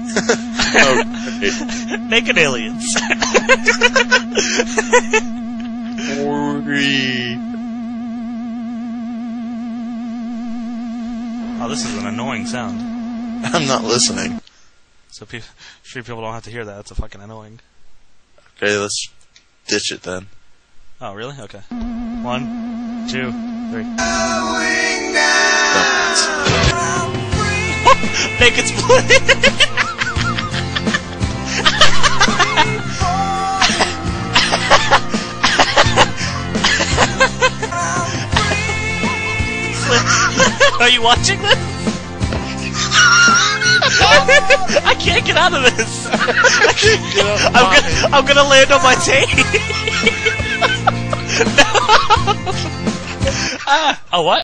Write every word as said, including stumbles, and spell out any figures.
Okay. Naked aliens. Oh, this is an annoying sound. I'm not listening. So pe sure people don't have to hear that. It's a fucking annoying. Okay, let's ditch it then. Oh, really? Okay. One, two, three. Naked split. Are you watching this? I can't get out of this. I can't get out. I'm gonna, I'm gonna land on my tape. No. Ah, oh what?